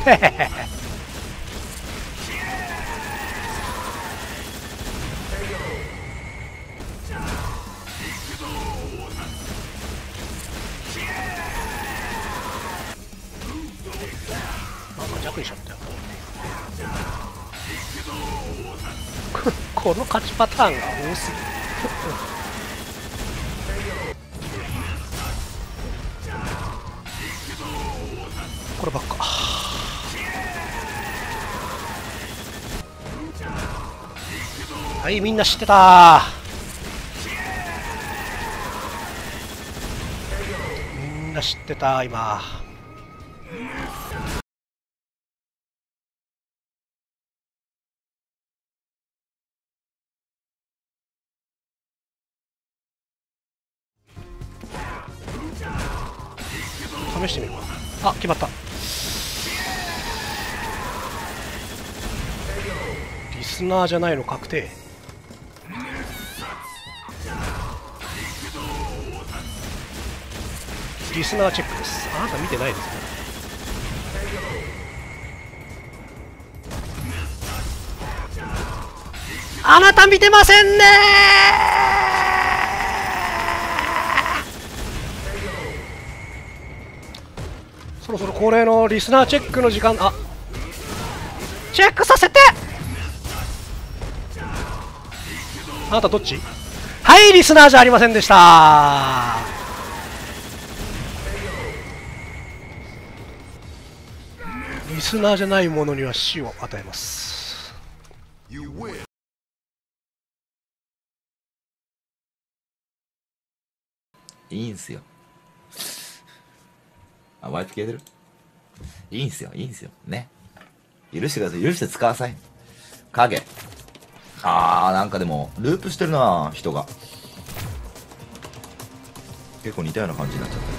なんか弱にしちゃったよ。この勝ちパターンが多すぎる。こればっか。はい、みんな知ってた。みんな知ってた今。試してみるか。あ、決まった。リスナーじゃないの確定。リスナーチェックです。あなた見てないですね。あなた見てませんねー。そろそろ恒例のリスナーチェックの時間。あ、チェックさせて。あなたどっち？はい、リスナーじゃありませんでした。リスナーじゃないものには死を与えます。 いいんすよ。あ、ワイプ消えてる？いいんすよ、いいんすよ。ね。許してください、許して使わさい。影。なんかでも、ループしてるな人が。結構似たような感じになっちゃった。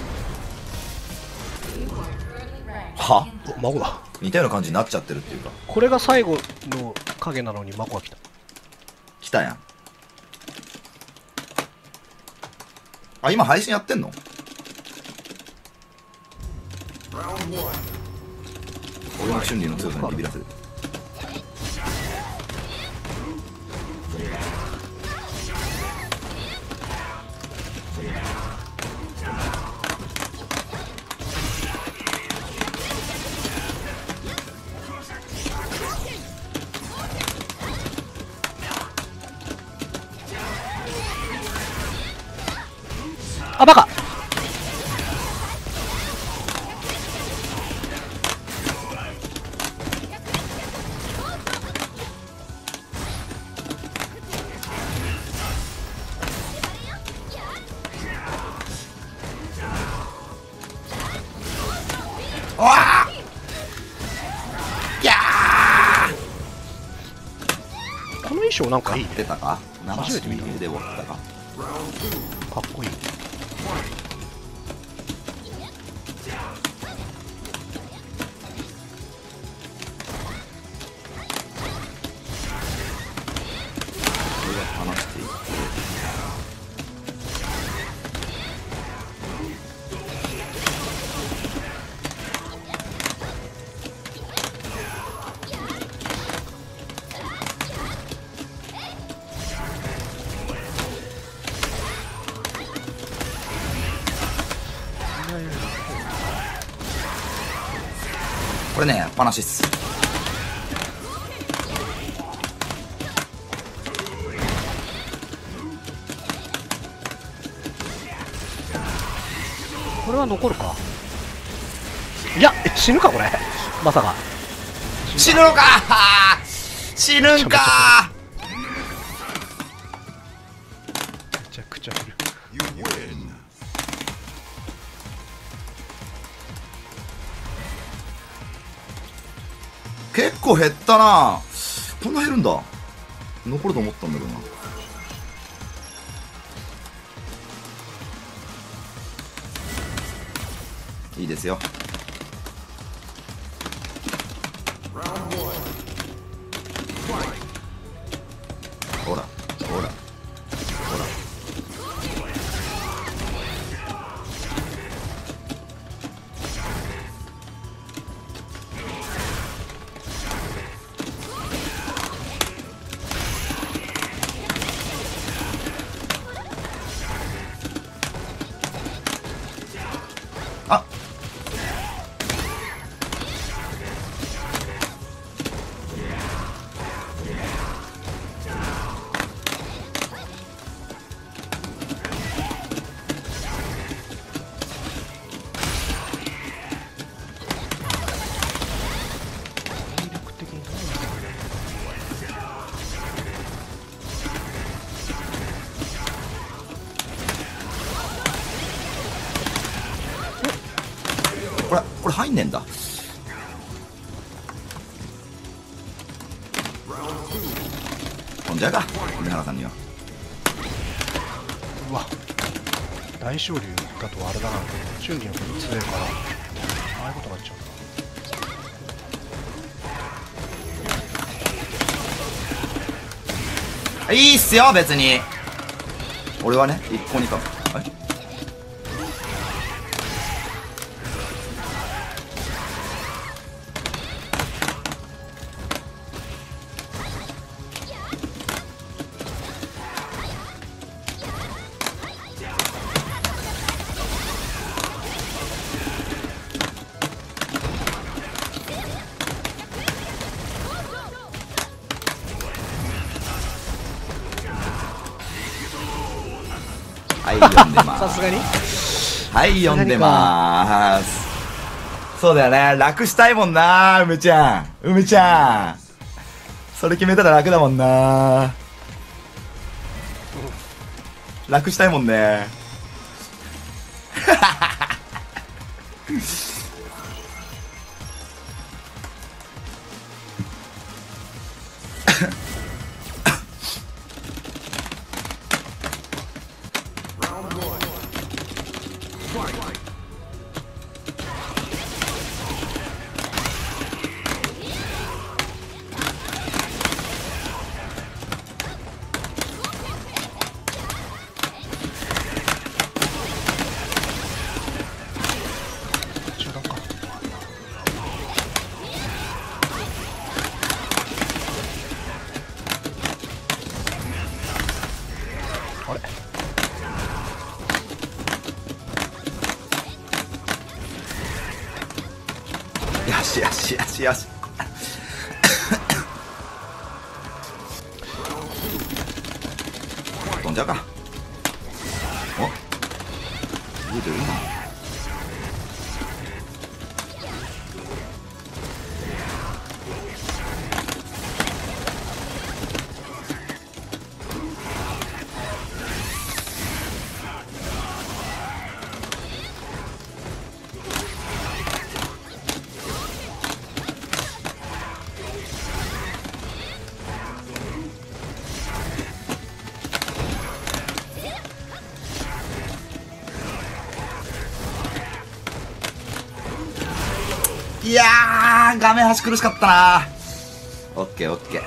は？ 孫だ。 似たような感じになっちゃってるっていうか。 これが最後の影なのに孫が来た。 来たやん。あ、今配信やってんの？俺の春麗の強さにビビらせる。 あ、バカ。 わあ！いやこの衣装なんかいいね。 出たか？ 初めて見た。 で終わったか。 かっこいい。 話していい？これね、話っす。 これは残るか。いや、死ぬかこれ。まさか死ぬのか死ぬんか。 めちゃくちゃ振る。 結構減ったな。こんな減るんだ。残ると思ったんだけどな。いいですよ。ほらほらほら。 これ入んねえんだ。飛んじゃうか梅原さんには。 うわ、大昇龍だとあれだな、瞬時のこと強いからああいうことになっちゃうな。 いいっすよ別に。俺はね一向にかも。はい、読んでます。 さすがにはい、読んでまーす。そうだよね。楽したいもんな、梅ちゃん。梅ちゃん。それ決めたら楽だもんな。楽したいもんね。 あれよしよしよしよし。飛んじゃうか。お、いいといいな。いやー、画面端苦しかったな。オッケーオッケー。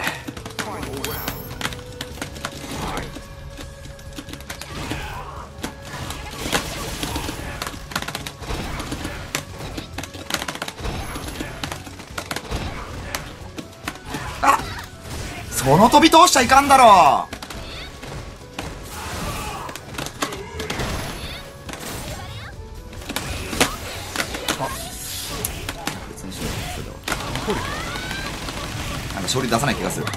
あ、その飛び通しちゃいかんだろう。なんか勝利出さない気がする。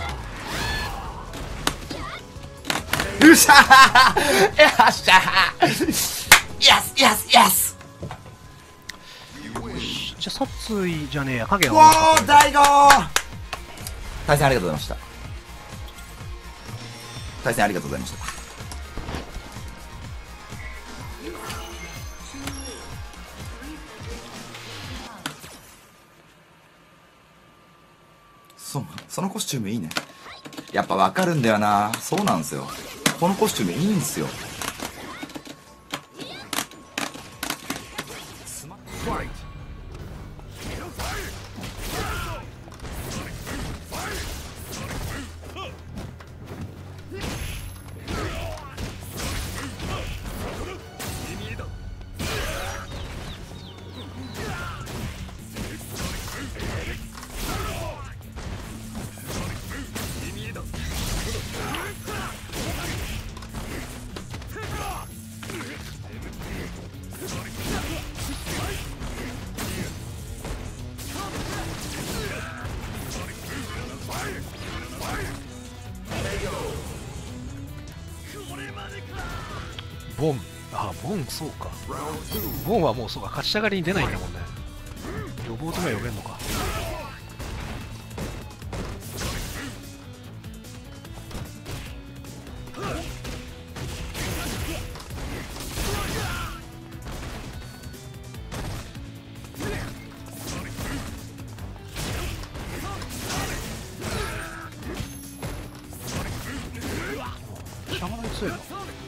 よっしゃー、よっしゃー、イエスイエスイエス。 じゃあ殺意じゃねえや、影がおー、大悟ー。対戦ありがとうございました。対戦ありがとうございました。そのコスチュームいいね。やっぱわかるんだよな。そうなんですよ。このコスチュームいいんですよ。 ボン、あ、ボン、そうか。ボンはもうそうか、勝ち上がりに出ないんだもんね。予防とか呼べんのか。 しゃがない強いな。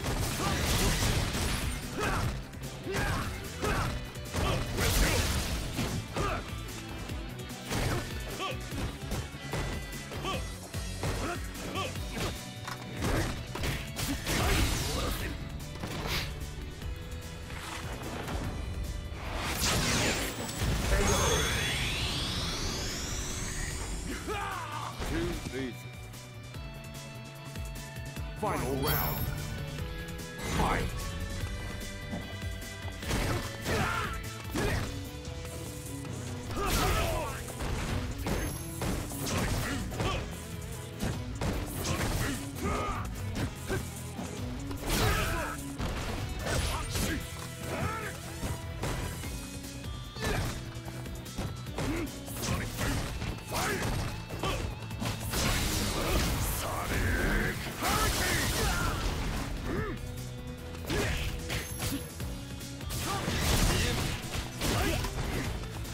Final round. Fight.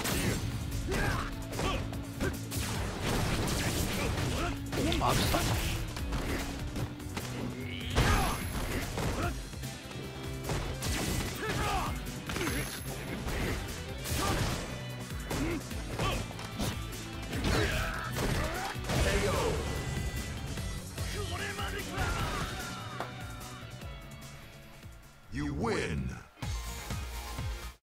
あ、来た。